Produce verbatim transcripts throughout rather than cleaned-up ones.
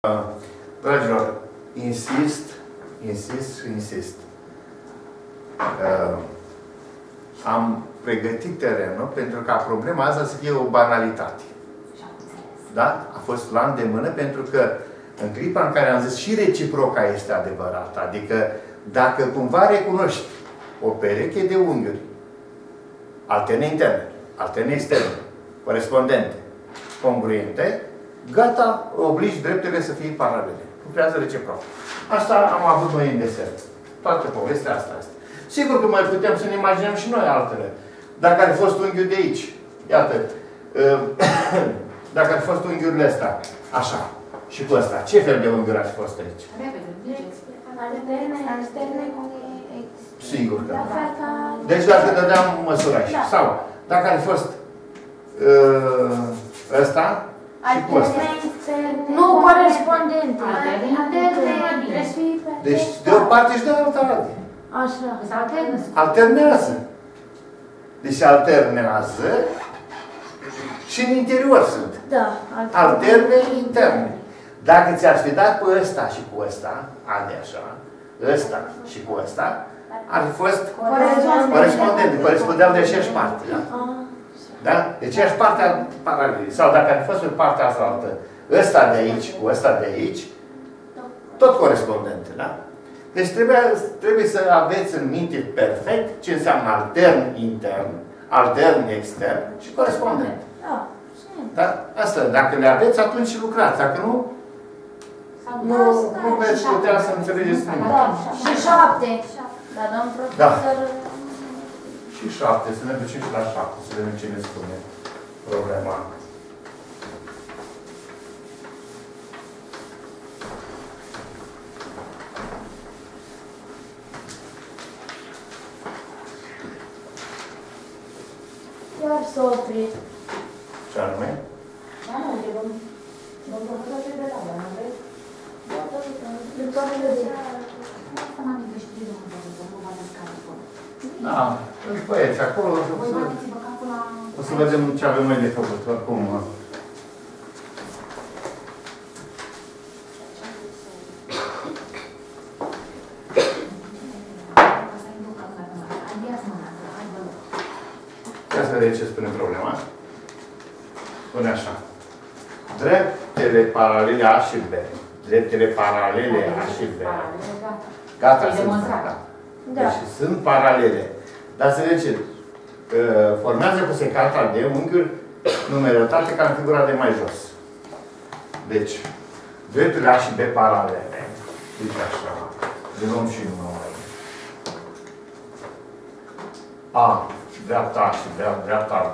Dragilor, insist, insist și insist. Uh, am pregătit terenul pentru ca problema asta să fie o banalitate. Da? A fost la îndemână pentru că în clipa în care am zis și reciproca este adevărată. Adică dacă cumva recunoști o pereche de unghiuri, alterne interne, alterne externe, corespondente, congruente, gata, obligi dreptele să fie paralele. Lucrează reciproc. Asta am avut noi în desert. Toată povestea asta este. Sigur că mai putem să ne imaginăm și noi altele. Dacă ar fi fost unghiul de aici, iată, dacă ar fi fost unghiurile astea, așa, și cu ăsta, ce fel de unghiuri ar fi fost aici? Sigur că da. Deci dacă dădeam măsura aici. Sau, dacă ar fi fost ăsta, și cu ăsta. Nu corespondente. Deci de o parte și de alta. Așa. Alternează. Deci alternează și în interior sunt. Da. Alterne interne. Dacă ți-ar fi dat pe ăsta și cu ăsta, ade așa, ăsta și cu ăsta, ar fi fost corespondente. Corespundeau de aceeași parte. Da? Da? De aceeași parte a paralelii. Sau dacă ar fi fost pe partea asta altă, ăsta de aici cu ăsta de aici, tot corespondente. Da? Deci trebuie, trebuie să aveți în minte perfect ce înseamnă altern intern, altern extern și corespondent. Da. Da? Asta, dacă le aveți, atunci lucrați. Dacă nu, nu, nu veți putea să înțelegeți nimic. Da. Și șapte. Da, domn profesor. Da. Și șapte, să ne ducem și la șapte, să vedem ce ne spune problema. Iar s-o opri. Ce anume? Da, nu, e domn. Domn profesor ce de la mea, nu vezi? Da, da, da. Victoarele de... Asta n-am găsit, domnul profesor, nu va descară acolo. Da, îți băieți, acolo o să vedem ce avem noi de făcut. Oricum, ia să vedem ce spune problema. Spune așa. Dreptele paralele A și B. Dreptele paralele A și B. Gata, sunt. Da. Deci sunt paralele. Dar să vedem ce. Formează cu secanta de unghiuri numerătate ca în figura de mai jos. Deci, drepturile A și B paralele. Deci așa. Le luăm și noi. A, dreapta A și dreapta B.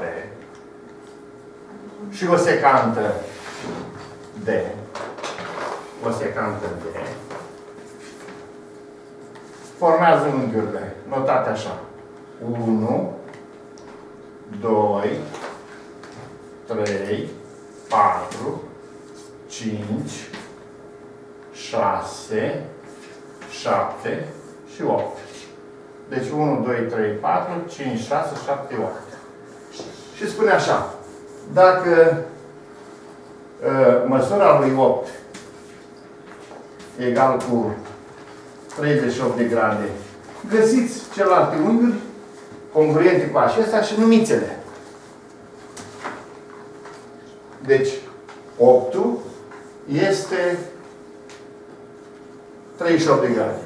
Și o secantă D. O secantă D. Formează unghiurile. Notate așa. unu, doi, trei, patru, cinci, șase, șapte și opt. Deci unu, doi, trei, patru, cinci, șase, șapte, opt. Și spune așa. Dacă uh, măsura lui opt egal cu treizeci și opt de grade, găsiți celelalte unghiuri congruente cu acestea și numiți-le. Deci, optul este treizeci și opt de grade.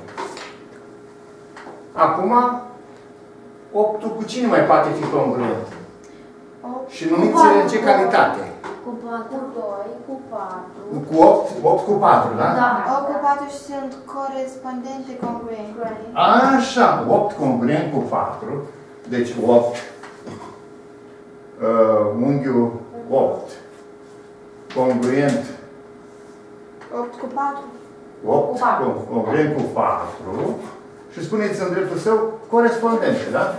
Acum, optul cu cine mai poate fi congruent? Și numiți-le în ce calitate? Cu patru, cu doi, cu patru. Cu opt, opt cu patru, da? Da. opt cu patru și sunt corespondente congruente. Așa, opt congruent cu patru. Deci opt. Uh, unghiul opt. Congruent. opt cu patru. opt congruent cu patru. Și spuneți în dreptul său corespondente, da?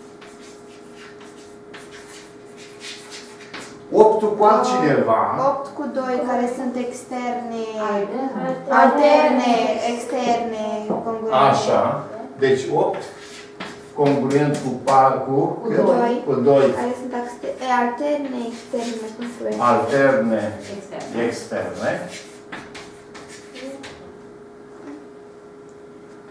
optul cu altcineva. opt cu doi care sunt externe, alterne, externe, congruente. Așa. Deci opt congruent cu cu doi. Cu doi. Care sunt alterne, externe, congruente. Alterne, externe.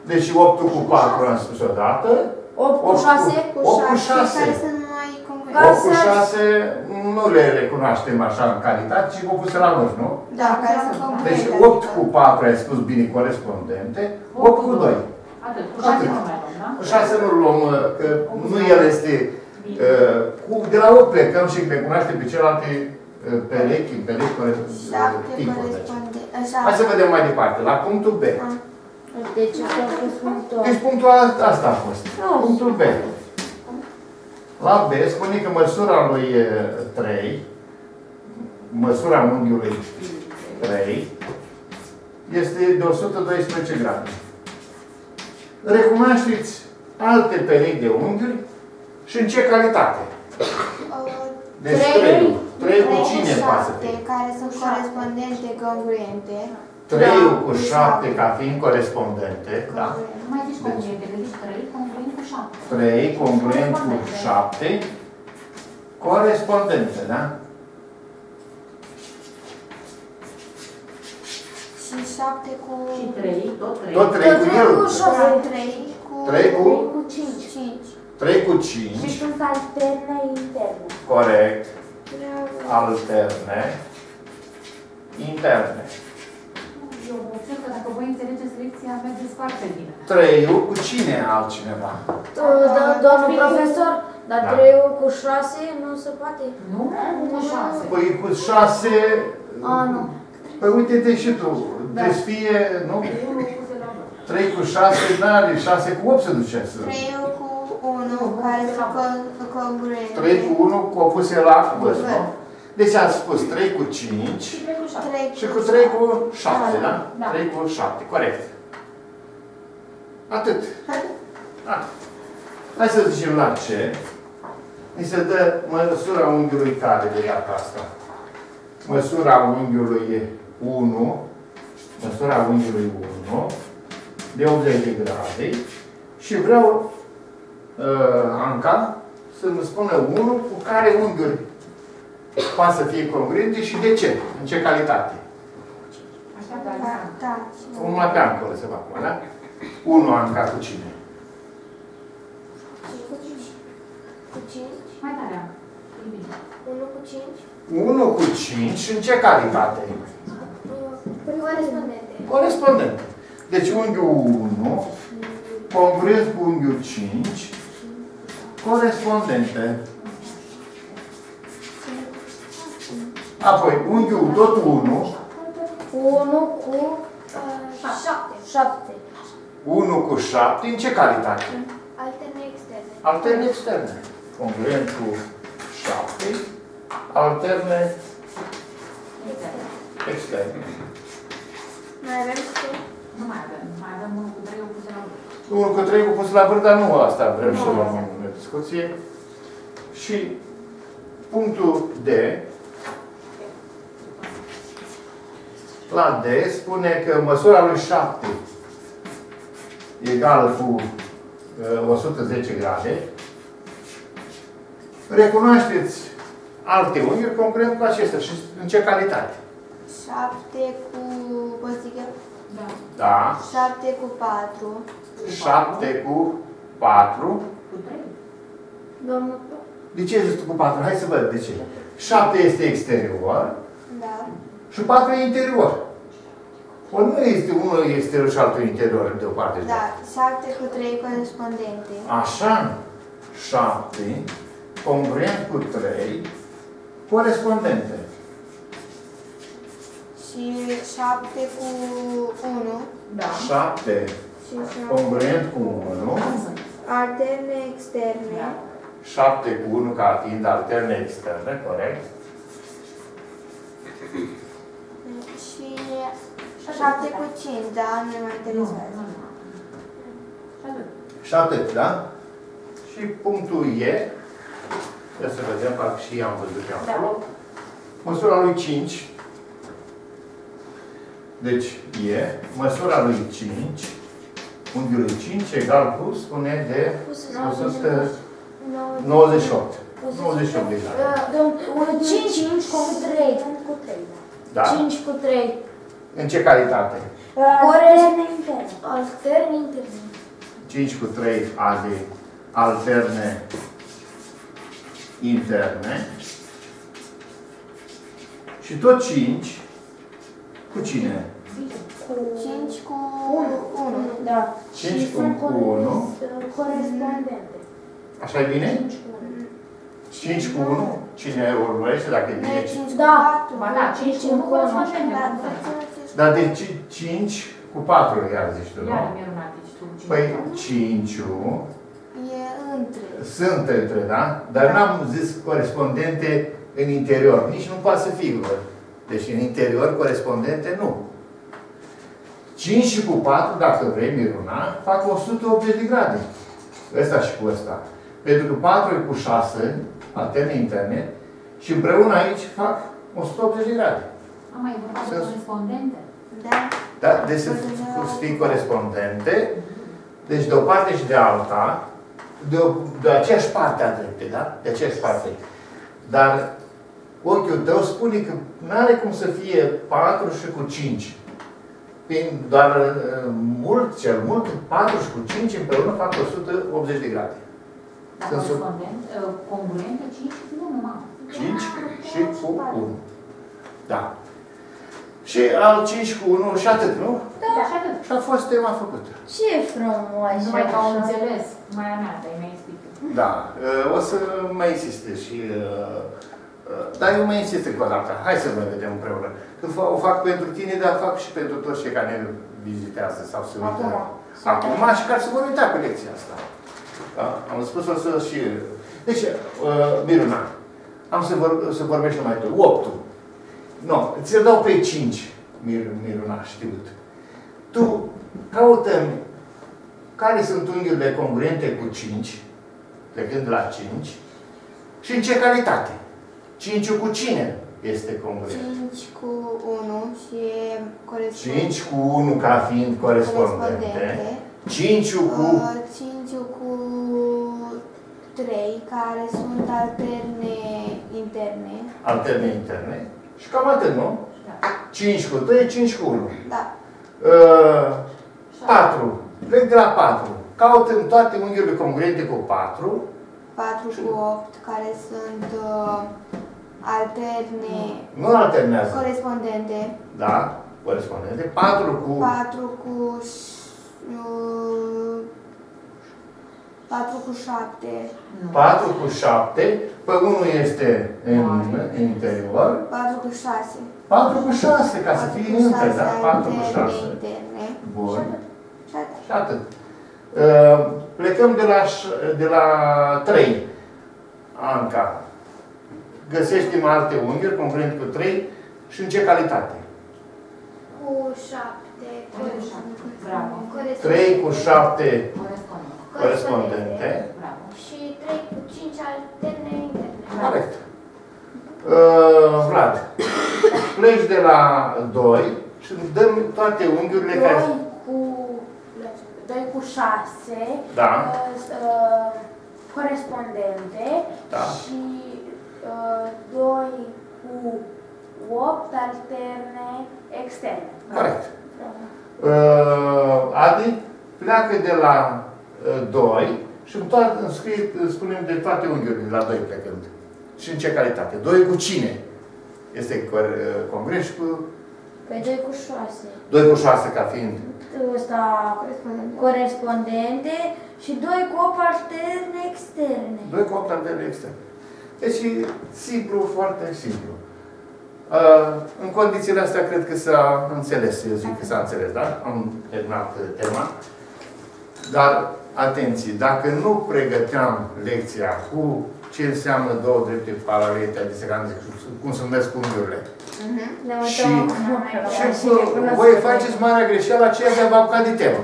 Deci opt cu patru am spus odată. opt cu șase. opt cu șase. Care sunt mai congruente. opt cu șase nu le recunoaștem așa în calitate, ci vă puse la loc, nu? Da, care sunt congruente. Deci opt cu patru ai spus bine corespondente, opt cu doi. Atât. Cu șase nu mai luăm, da? Cu șase nu luăm, că nu el este... Cu, de la opt plecăm și le cunoaște pe celelalte perechi, perechi tipuri. Hai să vedem mai departe, la punctul B. Deci asta a fost punctul A. Deci punctul asta a fost. Punctul B. La B spune că măsura lui trei, măsura unghiului trei, este de o sută doisprezece grade. Recunoașteți alte perechi de unghiuri și în ce calitate? Deci trei. trei cu cine poate să fie? Care sunt corespondente, congruente. trei cu șapte ca fiind corespondente, da? Nu mai zici congruente, că zici trei congruent cu șapte. trei congruent cu șapte corespondente, da? Și șapte cu... Și trei, tot trei. Tot trei cu el. trei cu... trei cu? cinci. trei cu Și cinci. sunt alterne interne. Corect. Alterne. Interne. Eu observ că dacă voi înțelegeți lecția, mergeți foarte bine. trei cu cine altcineva? Domnul profesor, dar Da. trei cu șase nu se poate. Nu? Cu șase. Păi cu șase... A, nu. Păi uite-te și tu. Da. Deci fie, nu? Unul puse la loc. trei cu șase, n-are, șase cu opt se duce. trei cu unu, care sunt co- congruente. trei cu unu cu opuse la vârf, nu? Deci am spus trei cu cinci Și trei cu șapte. trei și cu trei cu șapte, da? Da. trei cu șapte, corect. Atât. Atât. Hai să zicem la ce. Mi se dă măsura unghiului care de data asta. Măsura unghiului unu, măsura unghiului unu, de optzeci de grade, și vreau uh, Anca să-mi spună unul cu care unghiuri poate să fie congruente și de ce, în ce calitate. Așa, da, Da, da. Unul pe Anca o să fac acum, da? Unul Anca cu cine? Cu cinci. mai tare am. E bine. unu cu cinci. Unu cu cinci și în ce calitate? Corespondente. Corespondent. Deci unghiul unu congruent cu unghiul cinci, corespondente. Apoi, unghiul tot unu, unu cu șapte. șapte. unu cu șapte, în ce calitate? Alterne externe. Alterne externe. Congruent cu șapte, alterne externe. Mai avem și Nu mai avem. Mai avem unul cu trei puse la loc. Unul cu trei cu pus la vârf, dar nu asta vrem să luăm în discuție. Și punctul D, la D, spune că măsura lui șapte egală cu uh, o sută zece grade. Recunoașteți alte unghiuri concurent cu acestea și în ce calitate? șapte cu... Poți zic eu? Da. Da. șapte cu patru. șapte cu patru. Cu trei. Domnul De ce zici tu cu patru? Hai să văd de ce. șapte este exterior Da. și patru e interior. Ori nu este unul exterior și altul interior de o parte și de Da. alta. șapte cu trei corespondente. Așa, șapte, congruent cu trei, corespondente. Și șapte cu unu. Da. șapte, Și șapte congruent cu unu, alterne externe. Da. șapte cu unu ca fiind alterne externe, corect? Și șapte cu cinci, da? Nu ne mai interesează. Nu, nu. Și atât. Și atât, da? Și punctul E, ia să vedem, parcă și am văzut pe acolo. Măsura lui cinci. Deci E, măsura lui cinci, unghiului cinci egal cu, spune, de o sută nouăzeci și opt. nouăzeci și opt de grade. cinci cu trei. Da? cinci cu trei. În ce calitate? Alterne interne. Alterne interne. cinci cu trei ale alterne interne. Și tot cinci cu cine? cinci cu unu. Da. cinci Și cu sunt unu. corespondente. Așa e bine? cinci cu unu. cinci cu unu. Cine urmărește dacă e Nu e bine? cinci cu Da. patru. Ba da, cinci cu unu corespondente. Da, Da. Dar de cinci cu patru, iar zici tu, nu? Iar mi-e urmat, deci tu cinci Păi cu patru. cinci E între. sunt între, da? Dar n-am zis corespondente în interior. Nici nu poate să fie. Bă. Deci în interior corespondente nu. cinci și cu patru, dacă vrei, Miruna, fac o sută optzeci de grade. Ăsta și cu ăsta. Pentru că patru e cu șase, alterne interne, și împreună aici fac o sută optzeci de grade. Am mai vorba de corespondente? Da. Da? Deci să să fie corespondente. Deci de o parte și de alta, de, o, de aceeași parte a dreptei, da? De aceeași parte. Dar ochiul tău spune că nu are cum să fie patru și cu cinci. Prin doar uh, mult, cel mult, patru și cu cinci împreună fac o sută optzeci de grade. Dar Sunt sub- corespondent, uh, congruente, cinci cu unu, mamă. cinci și cu unu. Da. Și al cinci cu unu și atât, nu? Da, și atât. Și a fost tema făcută. Ce frumos! Numai că au așa. înțeles. Mai a mea, dar e mai explică. Da. Uh, O să mai insiste și... uh, uh, Dar eu mai insist încă o dată. Hai să ne vedem împreună. Că fa- o fac pentru tine, dar fac și pentru toți cei care ne vizitează sau se uită. Acum. Acum și care se vor uita cu lecția asta. Da? Am spus-o să și... Deci, uh, Miruna, am să, vor, să vorbești numai tu. optul. Nu, ți-l dau pe cinci, Mir, Miruna, știut. Tu caută care sunt unghiurile congruente cu cinci, plecând de la cinci, și în ce calitate. cinci cu cine este congruent? cinci cu unu și corespondente. cinci cu unu ca fiind corespondente. cinci cu... cinci cu trei, care sunt alterne interne. alterne interne. Și cam atât, nu? cinci cu doi, cinci cu unu. Da. Uh, patru. Plec de la patru. Caut în toate unghiurile congruente cu patru. patru cu opt, care sunt uh, alterne Nu alternează. corespondente. Da? Corespondente. patru cu... patru cu uh, patru cu șapte. patru cu șapte. Pe unu este în, în interior. patru cu șase. patru cu șase, ca să fie între, da? patru cu șase. Interne. Bun. Și atât. Și atât. Uh, plecăm de la, ș- de la trei. Anca. Găsește alte unghiuri, congruent cu trei, și în ce calitate? Cu șapte. Bravo. trei cu șapte Corespondent. corespondente. Bravo. Și trei cu cinci alterne interne. Corect. Uh, Vlad, pleci de la doi și îmi dăm toate unghiurile care... doi cu doi cu șase. Da. uh, uh, corespondente. Da. Și uh, doi cu opt alterne externe. Corect. Uh, Adi pleacă de la uh, doi și îmi, toate, îmi, scrie, îmi spunem de toate unghiurile de la doi plecând. Și în ce calitate? doi cu cine? Este cor- congruent și cu... Pe doi cu șase. doi cu șase ca fiind. Ăsta corespondente și doi cu opt alterne externe. doi cu opt alterne externe. Deci e simplu, foarte simplu. Uh, în condițiile astea cred că s-a înțeles. Eu zic că s-a înțeles, da? Am terminat tema. Dar, atenție, dacă nu pregăteam lecția cu ce înseamnă două drepte paralele adisecante, cum se numesc unghiurile, și, și voi faceți marea greșeală aceea de a vă apuca de temă.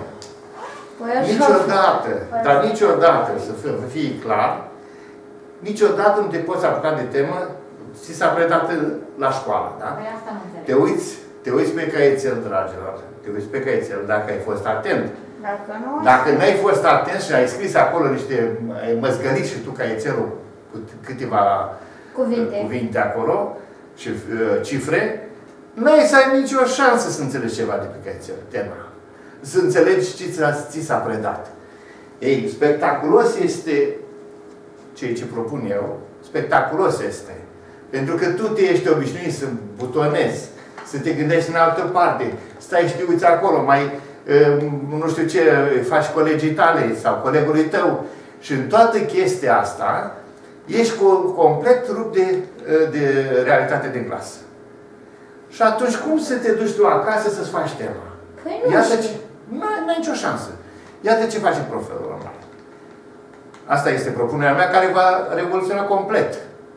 Niciodată, dar niciodată, să fie, să fie clar, niciodată nu te poți apuca de temă, ți s-a predat la școală, da? Păi asta nu înțeleg. Te uiți, te uiți pe caietel, dragilor, te uiți pe caietel, dacă ai fost atent. Dacă nu... Dacă n-ai fost atent și ai scris acolo niște, ai măzgălit și tu caietelul cu câteva Cuvinte. cuvinte acolo și uh, cifre, N-ai să ai nicio șansă să înțelegi ceva de pe tema. Să înțelegi ce ți s-a predat. Ei, spectaculos este ceea ce propun eu. Spectaculos este. Pentru că tu te ești obișnuit să butonezi, să te gândești în altă parte, stai și te uiți acolo, mai, nu știu ce, faci colegii tale sau colegului tău. Și în toată chestia asta, ești complet rupt de, de realitate din clasă. Și atunci, cum să te duci tu acasă să-ți faci tema? Păi nu Iată știu. ce... Nu ai nicio șansă. Iată ce face profesorul ăla. Asta este propunerea mea, care va revoluționa complet,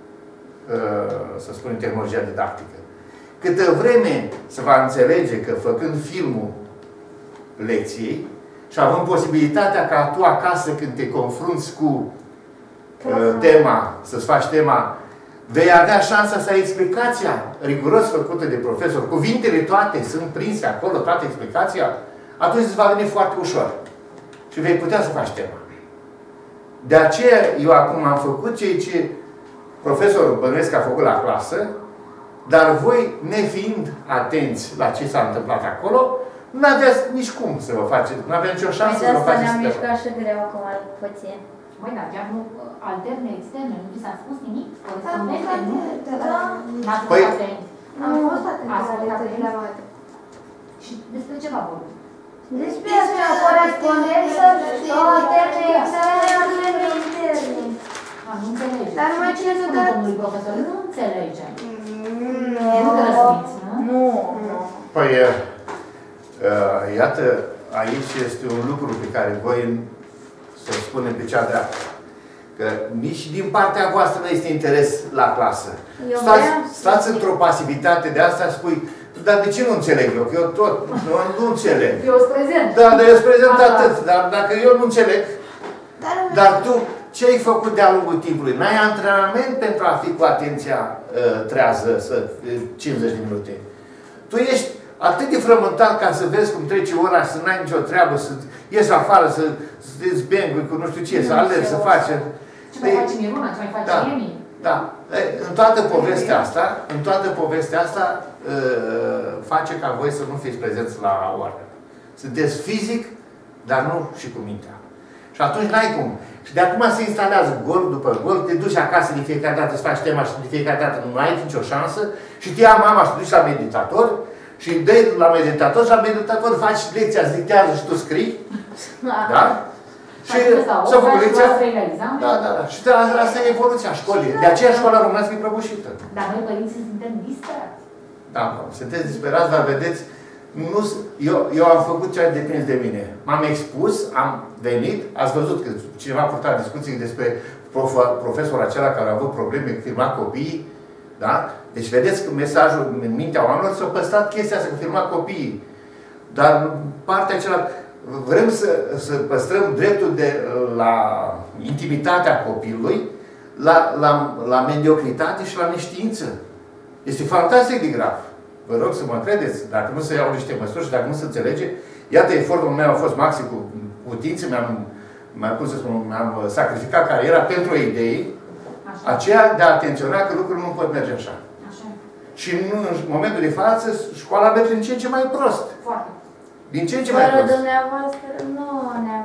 să spun, tehnologia didactică. Câtă vreme se va înțelege că, făcând filmul lecției și având posibilitatea ca tu acasă, când te confrunți cu uh, tema, să-ți faci tema, vei avea șansa să ai explicația riguros făcută de profesor, cuvintele toate sunt prinse acolo, toată explicația, atunci îți va veni foarte ușor. Și vei putea să faci tema. De aceea, eu acum am făcut ceea ce profesorul bănuiesc a făcut la clasă, dar voi, nefiind atenți la ce s-a întâmplat acolo, nu aveați nici cum să vă faceți, nu aveați nicio șansă să vă faceți. Păi de asta ne-am mișcat și greu acum puțin. Băi, dar chiar nu alterne, externe, nu ți s-a spus nimic? Am fost nu? N-ați Păi- fost atenți. Am fost atentă la toate. Și despre ce va vorbi? Despre asta, corespondență, alterne, externe, interne. A, nu înțelege. Dar numai cine spune nu dă- domnului profesor, nu înțelege. Nu. Nu te răspuniți, nu? Nu. Păi, uh, iată, aici este un lucru pe care voi, să spunem pe cea dreaptă, că nici din partea voastră nu este interes la clasă. Eu Stați, vreau- stați într-o pasivitate de asta, spui, dar de ce nu înțeleg eu? Că eu tot nu, nu înțeleg. Eu sunt prezent. Da, dar eu sunt prezent Asta. atât. Dar dacă eu nu înțeleg, Dar, dar tu ce ai făcut de-a lungul timpului? N-ai antrenament pentru a fi cu atenția uh, trează, să, uh, cincizeci de minute. Tu ești atât de frământat ca să vezi cum trece ora și să n-ai nicio treabă, să ieși afară, să, să te zbengui cu nu știu ce, să alegi, să faci. Ce mai face Miruna, ce mai face Da. Emi? Da. E, în toată povestea asta, în toată povestea asta, uh, face ca voi să nu fiți prezenți la oră. Sunteți fizic, dar nu și cu mintea. Și atunci n-ai cum. Și de acum se instalează gol după gol, te duci acasă de fiecare dată, îți faci tema și de fiecare dată nu ai nicio șansă și te ia mama și te duci la meditator și dai la meditator și la meditator faci lecția, îți dictează și tu scrii. Da? Și să fac lecția. Da, da, da. Și asta e evoluția școlii. De aceea școala românească e prăbușită. Dar noi părinții suntem disperați. Da, sunteți disperați, dar vedeți, nu, eu, eu am făcut ce a depins de mine. M-am expus, am venit, ați văzut că cineva a purtat discuții despre prof, profesorul acela care a avut probleme cu filma copiii, da? Deci vedeți că mesajul în mintea oamenilor s-a păstrat chestia asta cu filma copiii. Dar partea aceea, vrem să, să păstrăm dreptul de, la intimitatea copilului, la, la, la mediocritate și la neștiință. Este fantastic de grav. Vă rog să mă credeți, dacă nu se iau niște măsuri și dacă nu se înțelege, iată, efortul meu a fost maxim cu putință, mi-am, mai cum să spun, mi-am sacrificat cariera pentru o idee, Așa. aceea de a atenționa că lucrurile nu pot merge așa. Așa. Și în, în momentul de față, școala merge din ce în ce mai prost. Foarte. Din ce în ce mai Fără prost. dumneavoastră, nu ne-am...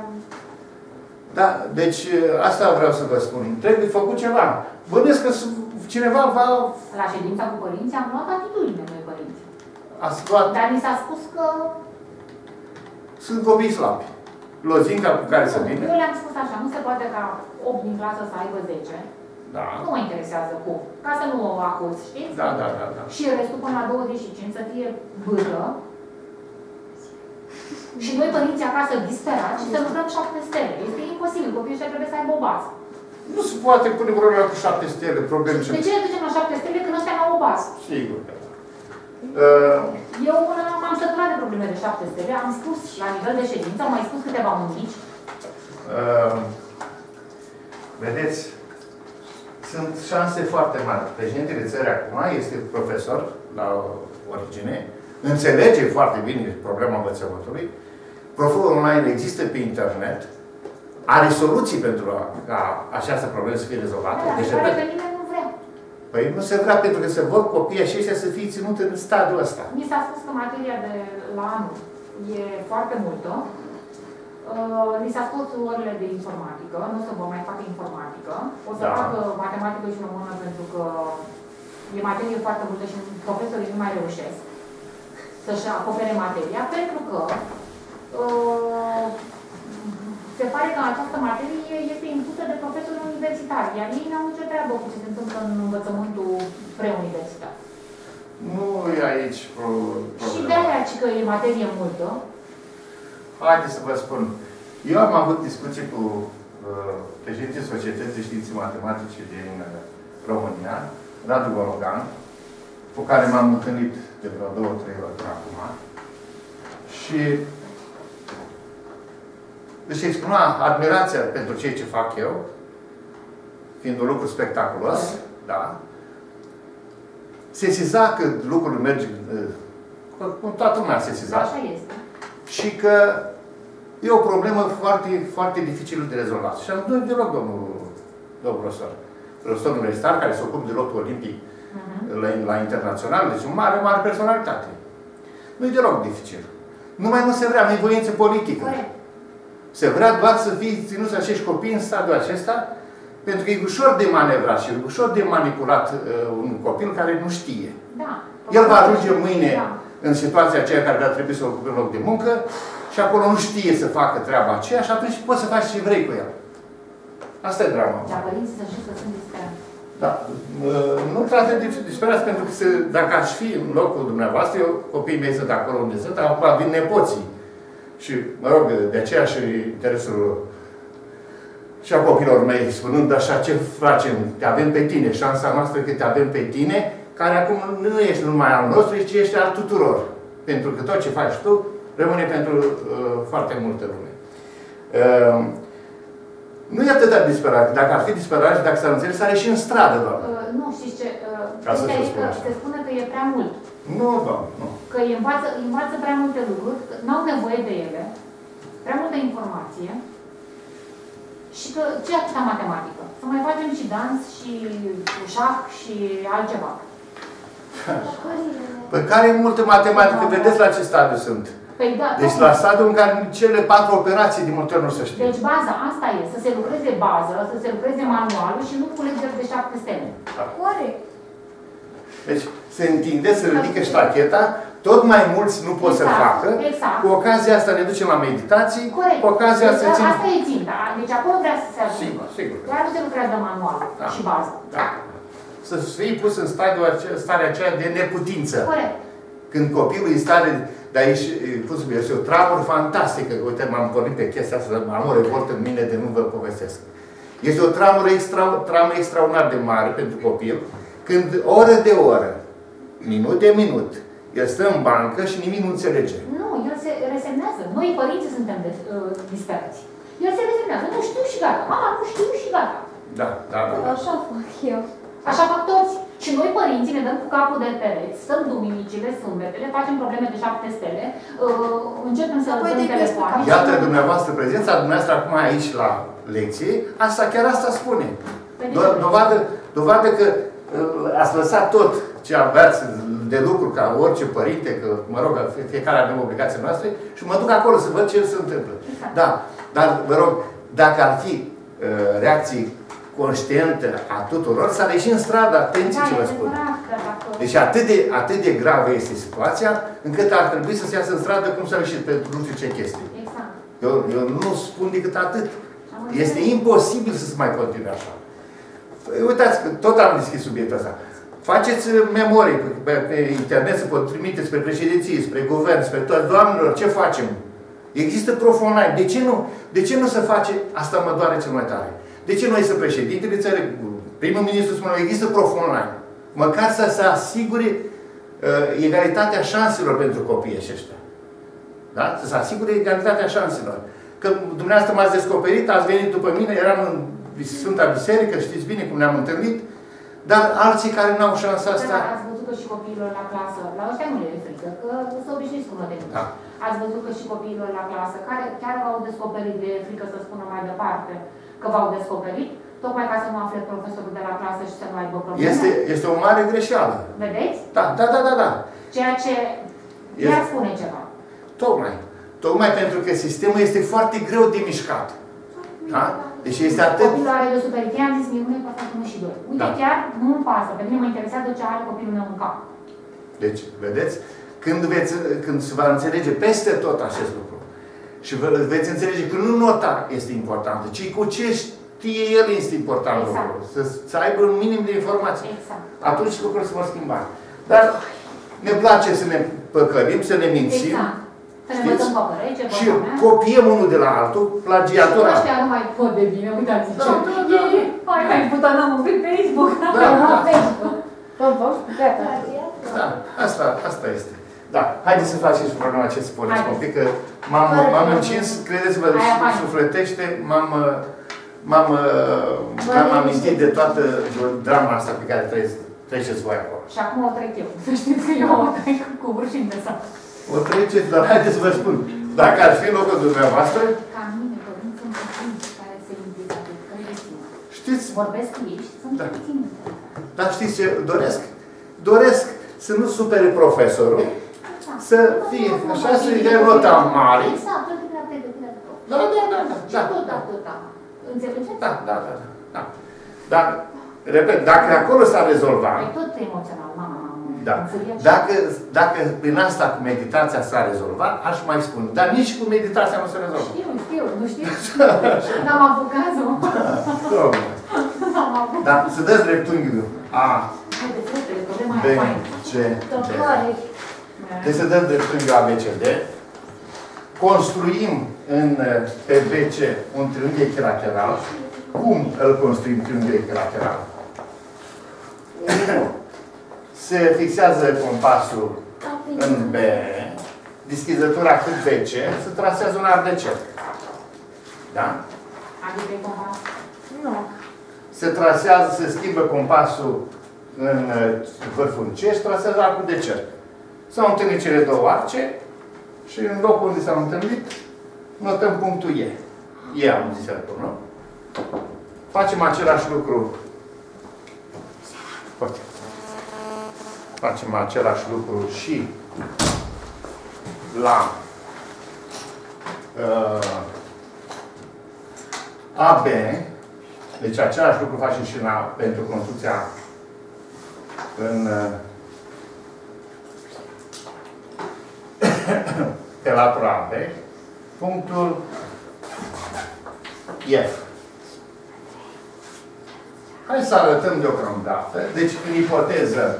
Da, deci asta vreau să vă spun. Trebuie făcut ceva. Bănuiesc că cineva va... La ședința cu părinții am luat atitudine noi părinți. Ați luat... Dar mi s-a spus că... Sunt copii slabi. Lozinca cu care să vină. Eu le-am spus așa, nu se poate ca opt din clasă să aibă zece. Da. Nu mă interesează cum. Ca să nu o acuz, știți? Da, da, da, da. Și restul până la douăzeci și cinci să fie bâră. Și noi părinții acasă disperați și să lucrăm șapte stele. Este imposibil, copiii ăștia trebuie să aibă o bază. Nu se poate pune problema cu șapte stele, probleme și... De ce ne ducem la șapte stele când ăștia n-au o bază? Sigur că da. Uh, Eu m-am săturat de probleme de șapte stele, am spus la nivel de ședință, am mai spus câteva mânici. uh, vedeți, sunt șanse foarte mari. Președintele țării acum este profesor la origine, înțelege foarte bine problema învățământului, profilul online există pe internet, are soluții pentru a, ca această problemă să fie rezolvată. Da, Deci, pare repet, că nimeni nu vrea. Păi nu se vrea pentru că se vor copiii aceștia să fie ținute în stadiul ăsta. Mi s-a spus că materia de la anul e foarte multă. Uh, li s-a spus orele de informatică, nu o să vă mai fac informatică. O să Da. fac uh, matematică și română pentru că e materie foarte multă și profesorii nu mai reușesc să-și acopere materia, pentru că uh, se pare că această materie este impusă de profesori universitari, iar ei n-au nicio treabă cu ce se întâmplă în învățământul preuniversitar. Nu e aici problema. Și de-aia că e materie multă. Haideți să vă spun. Eu am avut discuții cu uh, președintele Societății de Științe Matematice din uh, România, Radu Gologan, cu care m-am întâlnit de vreo două, trei ori până acum. Și își exprima admirația pentru ceea ce fac eu, fiind un lucru spectaculos, da. Se sesiza că lucrurile merg, cum toată lumea se sesiza. Așa este. Și că e o problemă foarte, foarte dificilă de rezolvat. Și am dat deloc, domnul, domnul profesor. Profesor universitar care se ocupă de lotul olimpic uh-huh. la, la internațional, deci o mare, mare personalitate. Nu e deloc dificil. Numai nu se vrea, nu e voință politică. Corect. Se vrea doar să fie ținuți acești copii în stadiul acesta, pentru că e ușor de manevrat și e ușor de manipulat uh, un copil care nu știe. Da. El va ajunge mâine da. în situația aceea care va trebui să ocupe un loc de muncă și acolo nu știe să facă treaba aceea și atunci poți să faci ce vrei cu el. Asta e drama. Dar părinții să știți că sunt disperați. Da. Nu trate de disperați pentru că se, dacă aș fi în locul dumneavoastră, eu, copiii mei sunt acolo unde sunt, acum vin nepoții. Și, mă rog, de aceea și interesul și a copilor mei, spunând așa, ce facem? Te avem pe tine, șansa noastră că te avem pe tine, care acum nu ești numai al nostru, ci ești al tuturor. Pentru că tot ce faci tu rămâne pentru uh, foarte multă lume. Uh, nu e atât de disperat. Dacă ar fi disperat și dacă s-ar înțeles, ar ieși în stradă, doamne. Uh, nu, știți ce? Uh, Ca să se spune că așa. se spune că e prea mult. Nu, doamne, nu. Că îi învață, îi învață prea multe lucruri, că n-au nevoie de ele, prea multă informație și că ce atâta matematică? Să mai facem și dans, și șah, și altceva. Păi care e multă matematică? Vedeți la ce stadiu sunt. Păi da, Deci la stadiul în care cele patru operații de multe ori nu se știe. Deci baza, asta e, să se lucreze bază, să se lucreze manualul și nu cu leceri de șapte stele. Corect. Deci se întinde, se ridică ștacheta, tot mai mulți nu pot Exact, să facă. exact. Cu ocazia asta ne ducem la meditații, Corect. cu ocazia Deci, asta țin... asta e ținta. Deci acolo vrea să se ajungă. Sigur, sigur. Dar nu se lucrează manual Da. și bază. Da. Să fie pus în stadiul ace- starea aceea de neputință. Corect. Când copilul e stare, dar e, cum să spun, este o tramură fantastică. Uite, m-am vorbit pe chestia asta, am o revoltă în mine de nu vă povestesc. Este o tramură extra, tramă extraordinar de mare pentru copil, când oră de oră, minut de minut, el stă în bancă și nimic nu înțelege. Nu, el se resemnează. Noi, părinții, suntem de, uh, disperați. El se resemnează. Nu știu și gata. Mama, nu știu și gata. Da, da, da. da. Așa fac eu. Așa fac toți. Și noi, părinții, ne dăm cu capul de pereți, stăm duminicile, sâmbetele, facem probleme de șapte stele, uh, începem să Apoi dăm te telefoane. Iată dumneavoastră, prezența dumneavoastră acum aici la lecție, asta chiar asta spune. Do- dovadă, dovadă că uh, ați lăsat tot ce aveați de lucru ca orice părinte, că, mă rog, fiecare avem obligații noastre, și mă duc acolo să văd ce se întâmplă. Exact. Da, dar, vă rog, dacă ar fi uh, reacții conștientă a tuturor, s-ar ieși în stradă, atenție Da, ce e vă spun. adevărat, dar dacă- Deci atât de, atât de gravă este situația, încât ar trebui să se iasă în stradă cum s-a ieșit pentru nu știu ce chestii. Exact. Eu, eu nu spun decât atât. Am Este înțeles. imposibil să se mai continue așa. Uitați că tot am deschis subiectul ăsta. Faceți memorii pe, pe, pe internet, să pot trimite spre președinție, spre guvern, spre toți. Doamnelor, ce facem? Există prof online. De ce nu? De ce nu se face? Asta mă doare cel mai tare. De ce noi, să președintele țării, primul ministru spune, există prof online. Măcar să se asigure uh, egalitatea șanselor pentru copiii aceștia. Da? Să se asigure egalitatea șanselor. Că dumneavoastră m-ați descoperit, ați venit după mine, eram în Sfânta Biserică, știți bine cum ne-am întâlnit, dar alții care n-au șansa asta... Dar ați văzut că și copiilor la clasă, la ăștia nu le e frică, că să obișnuiți cu notele. Da. Ați văzut că și copiilor la clasă, care chiar v-au descoperit de frică să spună mai departe, că v-au descoperit, tocmai ca să nu afle profesorul de la clasă și să nu aibă probleme. Este, este o mare greșeală. Vedeți? Da, da, da, da, da. Ceea ce Este... ea spune ceva. Tocmai. Tocmai pentru că sistemul este foarte greu de mișcat. Da? Deci este atât... Copilul are de superior. I-am zis, mie, nu-i pasă unu și doi. Uite, Da. chiar nu-mi pasă. Pe mine mă interesează ce are copilul meu în cap. Deci, vedeți? Când, veți, când se va înțelege peste tot acest lucru și vă, veți înțelege că nu nota este importantă, ci cu ce știe el este important Exact. lucru. Să, să aibă un minim de informații. Exact. Atunci lucrurile se vor schimba. Dar ne place să ne păcălim, să ne mințim. Exact. Să ne știți? învățăm păpărece, Și vorba mea. copiem unul de la altul, plagiatura. Și ăștia nu mai pot de bine, uitați ce. Da, da, da. Hai, mai butonăm un pic Facebook. Da, da. Facebook. Vom, vom, gata. Da, asta, asta este. Da, haideți să faceți problema ce spuneți Haideți. un pic, că m-am Fără m-am probleme. încins, credeți-vă, Aia faci. sufletește, m-am m-am m-am amintit de toată drama asta pe care trece- treceți voi acolo. Și acum o trec eu. Să știți că eu o trec cu vârșini de sat. O treceți, dar haideți să vă spun, dacă ar fi în locul dumneavoastră, Ca mine, părinți sunt puțini care se implică de credeți-mă. știți, Vorbesc cu ei și sunt Da. puțini. dar știți ce doresc? Doresc să nu supere profesorul, să fie așa, să-i dea nota mare. Exact, pentru că pregătirea de prof. Da, da, da, da. Și da. tot atâta. Înțelegeți? Da, da, da, da, da. Dar, repet, dacă acolo s-a rezolvat, E tot emoțional, mama, mama. da. Dacă, dacă prin asta cu meditația s-a rezolvat, aș mai spune. Dar nici cu meditația nu se rezolvă. Știu, știu, nu știu. N-am avut cazul. Domnule. N-am avut. Dar să dă dreptunghiul A, Haideți, repede, problema B, e faină. C, D. Doctoare, Deci să dăm dreptunghiul A, B, C, D. Construim în, pe B C un triunghi echilateral. Cum îl construim triunghiul echilateral? Se fixează compasul în B, deschizătura cât B C, se trasează un arc de cerc. Da? Adică e compas. nu. Se trasează, se schimbă compasul în vârful C și trasează arcul de cerc. S-au întâlnit cele două arce și în locul unde s-au întâlnit, notăm punctul E. E am zis acolo, nu? Facem același lucru. Poate. Facem același lucru și la uh, A B. Deci același lucru facem și la, pentru construcția în pe latura A B. Punctul F. Hai să arătăm deocamdată. Deci, în ipoteză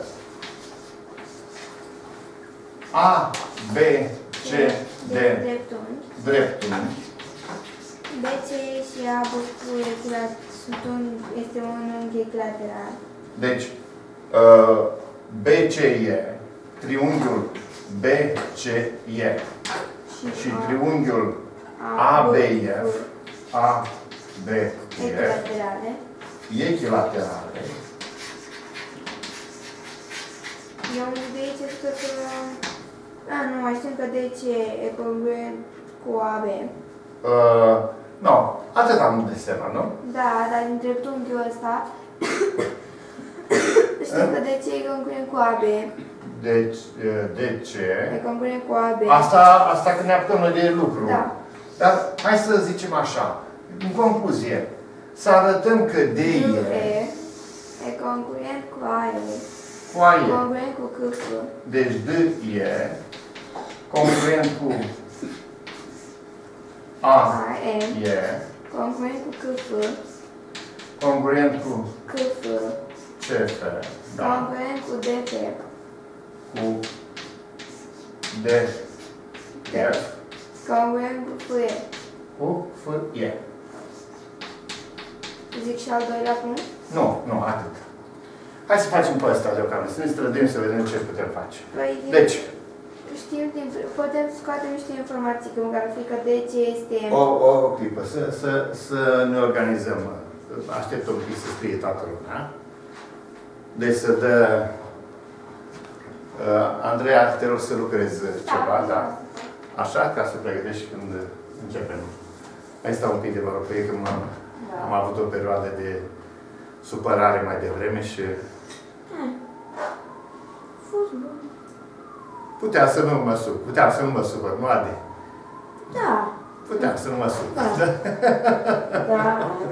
A, B, C, D, Dreptunghi. dreptunghi. B C și A B sunt un, este un unghi echilateral. Deci, uh, B C E, triunghiul B C E și triunghiul A B F, A B F, Echilaterale. echilaterale. Eu de aici tot... A, nu, mai știm că D C e congruent cu A B. Uh, nu, atât am desenat, nu? Da, dar din dreptunghiul ăsta știm că D C e congruent cu A B. Deci, uh, D C. E congruent cu A B. Asta, asta când ne apucăm noi de lucru. Da. Dar hai să zicem așa, în concluzie, să arătăm că D D E E congruent cu A E. cu A E. Congruent cu C F. Deci D E congruent cu A A M. E Congruent cu C F. congruent cu C F. C F, da, Congruent cu D F. cu D F, Congruent cu F E. cu F E. Zic și al doilea punct? Nu, nu, atât. Hai să facem pe ăsta deocamdată, să ne străduim să vedem ce putem face. Păi, Deci, știm, din, putem scoate niște informații, cum ar fi că D C este... o, o clipă, să, să, să ne organizăm. Aștept un pic să scrie toată lumea. Deci să dă... Uh, Andreea, te rog să lucrezi ceva, da? Așa, ca să pregătești când începem. Mai stau un pic de mă rog, că am, am avut o perioadă de supărare mai devreme și Fost bun. putea să nu mă supăr, putea să nu mă supăr, nu Ade? Da. Putea să nu mă supăr. Da. Dar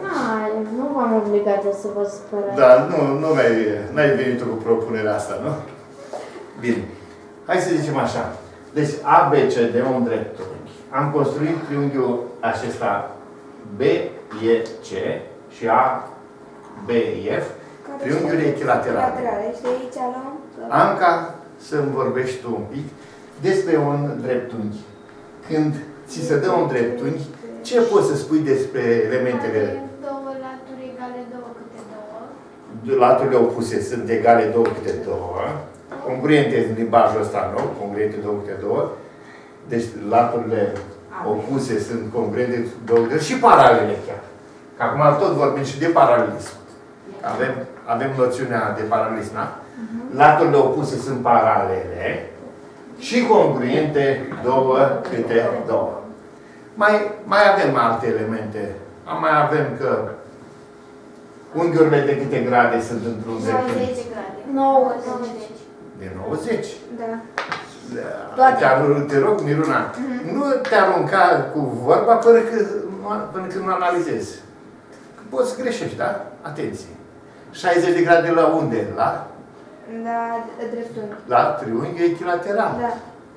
nu v-am obligat să vă supărați. Dar nu, nu mai, n-ai venit cu propunerea asta, nu? Bine. Hai să zicem așa. Deci A B C D un dreptunghi. Am construit triunghiul acesta B E C și A B E F, triunghiuri echilaterale. Laterale. Și de aici luăm? Anca, să-mi vorbești tu un pic despre un dreptunghi. Când ți se dă un dreptunghi, ce poți să spui despre elementele? Are două laturi egale, două câte două. Laturile opuse sunt egale două câte două. Congruente în limbajul ăsta nou, congruente două câte două. Deci laturile opuse sunt congruente două câte două și paralele chiar. Că acum tot vorbim și de paralelism. Avem, avem noțiunea de paralelism, da? Laturile opuse sunt paralele și congruente două câte două. Mai, mai avem alte elemente. Mai avem că unghiurile de câte grade sunt într-un dreptunghi? nouăzeci grade. nouăzeci. De nouăzeci. Da. Da. Te, te rog, Miruna, mm-hmm. nu te arunca cu vorba până când, până când nu analizezi. Că poți greșești, da? Atenție. șaizeci de grade la unde? La? La dreptunghi. La triunghi echilateral. Da.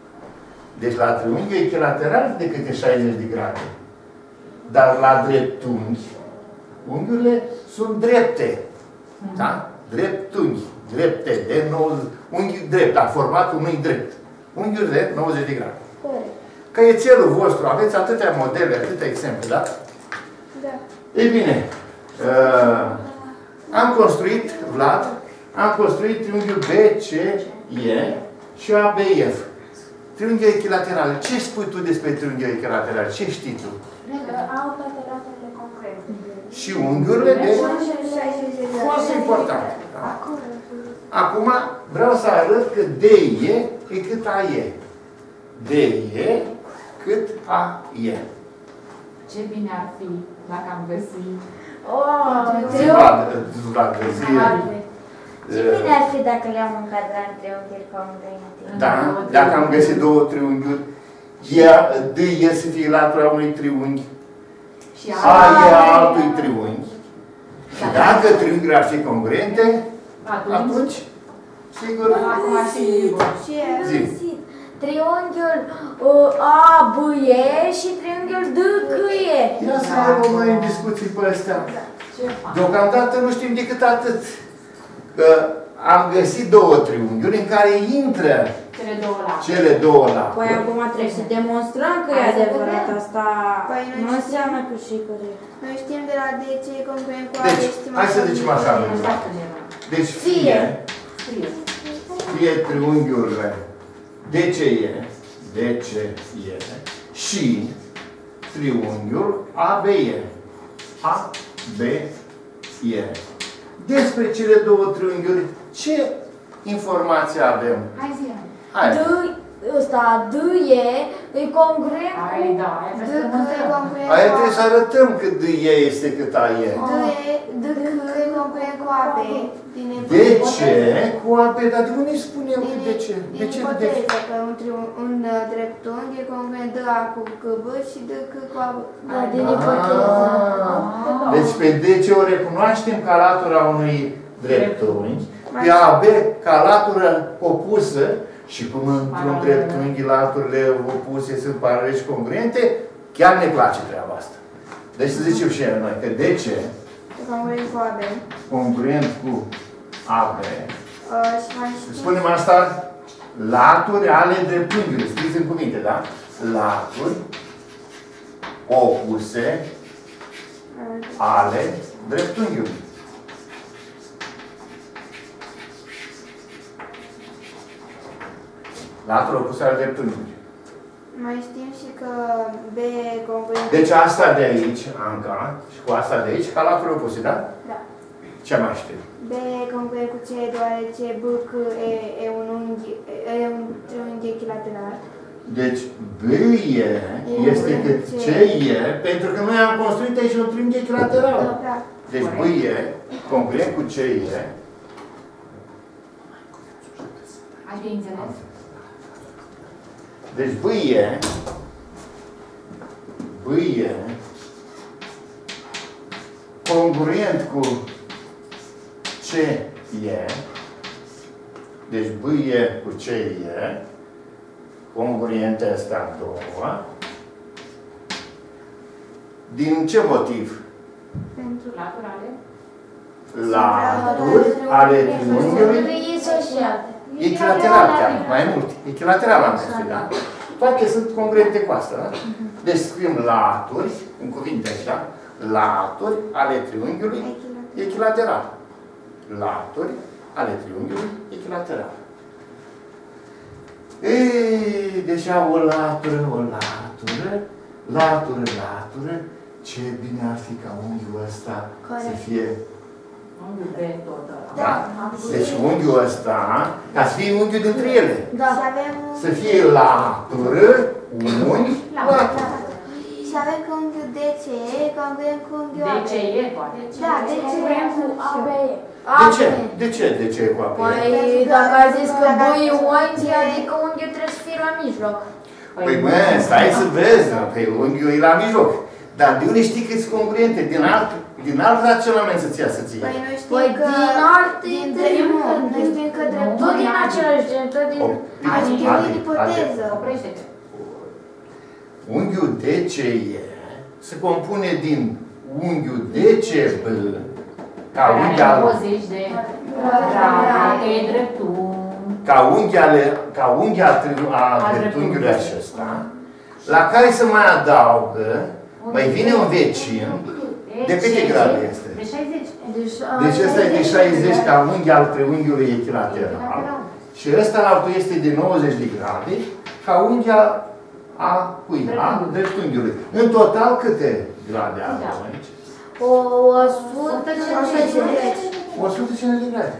Deci la triunghi echilateral de câte șaizeci de grade. Dar la dreptunghi, unghiurile sunt drepte. Mm-hmm. Da? Dreptunghi. Drepte de nouăzeci. Unghi drept, da, formatul unui drept. Unghiuri de nouăzeci de grade. Corect. Căiețelul vostru, aveți atâtea modele, atâtea exemple, da? Da. Ei bine, uh, am construit, Vlad, am construit triunghiul B C E și A B F. Triunghiul echilateral. Ce spui tu despre triunghiul echilateral? Ce știi tu? Au toate laturile concrete. Și unghiurile de... Foarte important. Da? Acum vreau să arăt că D E e cât A E. D E cât A E. Ce bine ar fi dacă am găsit. Oh, Vlad, găsi. Ce bine ar fi dacă le-am încadrat în triunghiuri congruente. Da, dacă am găsit două triunghiuri, D E să fie latura unui triunghi, Și A e altui triunghi. Și dacă triunghiurile ar fi congruente, atunci, sigur, acum și zi. Triunghiul uh, A B E și triunghiul D C E. Ia să luăm noi în discuții pe astea. Deocamdată nu știm decât atât. Că am găsit două triunghiuri în care intră cele două laturi. cele două laturi. Păi acum trebuie să demonstrăm că e adevărat. Asta Păi noi nu știm. înseamnă că și corect. Noi știm de la D C congruent cu A Deci, B, știm hai să așa zicem de așa, corect. Miruna. Deci fie, Scrie. fie triunghiurile D C E, D C E și triunghiul A B E. A B E. Despre cele două triunghiuri, ce informație avem? Hai zi. Hai. D, ăsta, D E e congruent Hai, cu... da, ai vrea D să C demonstrăm. congruent Aia cu trebuie să arătăm cât D E este cât A E. D E, D C congruent cu A B. Din De ce? Cu A B, dar de unde spunem că de ce? De Din ce? De ce? ipoteză că un, triun, un uh, dreptunghi e congruent D A cu C B și D C cu A B. Da, din ipoteză. Ah. Deci pe D C o recunoaștem ca latura unui dreptunghi, pe A B ca latură opusă și cum într-un dreptunghi laturile opuse sunt paralele și congruente, chiar ne place treaba asta. Deci să zicem și noi că D C Congruent cu A B. congruent cu A B. Uh, și mai știm. Spunem asta, laturi ale dreptunghiului. Scris în cuvinte, da? Laturi opuse ale dreptunghiului. Laturi opuse ale dreptunghiului. Mai știm și că B congruent. Deci asta de aici, Anca, și cu asta de aici, ca laturi opuse, da? Da. Ce mai știm? B congruent cu C, deoarece B C E e un unghi, e un triunghi echilateral. Deci B E este cât C E, pentru că noi am construit aici un triunghi echilateral. Da. Deci B e congruent cu C e. Ai de înțeles? Deci B e B e congruent cu C e. Deci B e cu C e. Congruente astea două. Din ce motiv? Pentru Laterale? Laturi ale triunghiului echilateral, chiar, mai mult. Echilateral am spus, da? Toate sunt congruente cu asta, da? Deci scriem laturi, în cuvinte așa, laturi ale triunghiului echilateral. Laturi ale triunghiului echilateral. Ei, deci au o latură, o latură, latură, latură. Ce bine ar fi ca unghiul ăsta să fie... Unghiul de tot ăla. Da? Deci unghiul ăsta, ca să fie unghiul dintre ele. Da. Și avem... Să fie latură, unghi, latură. Și avem că unghiul D C E, congruent cu unghiul A B. D C E, poate. Da, D C E cu A B. De ce? De ce? De ce cu A B? Păi, dacă ai zis că doi unghi, adică unghiul trebuie să fie la mijloc. Păi bă, stai să vezi, păi unghiul e la mijloc. Dar de unde știi că sunt congruente? Din alt, din alt raționament să-ți ia să-ți ia. Păi noi știm Păi că... din alte din drepturi. Noi știm că dreptul... Tot din același gen, tot din... Azi știm din ipoteză. Oprește-te. Unghiul D C E se compune din unghiul D C B ca unghi al... nouăzeci de grade, dreptunghi. Ca unghi ale... Ca unghi al tri- a dreptunghiului acesta, la care se mai adaugă, mai vine un vecin. De câte grade este? De șaizeci. Deci ăsta e de șaizeci ca unghi al triunghiului echilateral. Și ăsta la altul este de nouăzeci de grade ca unghi a, a cui? A dreptunghiului. În total câte grade avem aici? O o sută cincizeci. o sută cincizeci de grade.